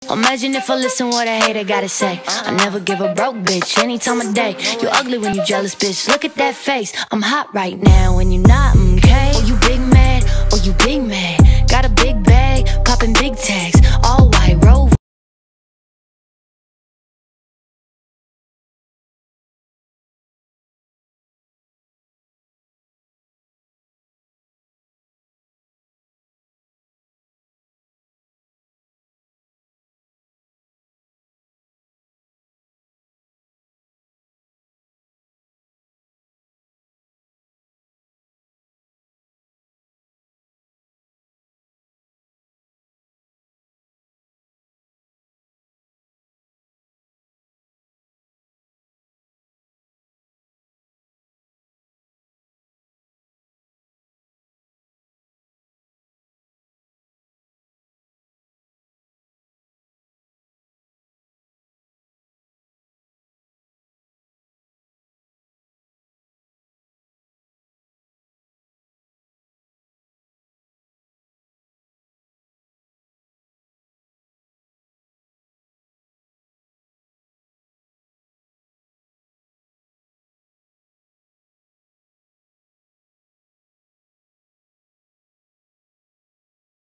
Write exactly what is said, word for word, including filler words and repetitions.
Imagine if I listen what a hater gotta say. I never give a broke bitch any time of day. You ugly when you jealous, bitch, look at that face. I'm hot right now when you not, okay? Oh, you big mad, oh, you big mad. Got a big bag, popping big tags.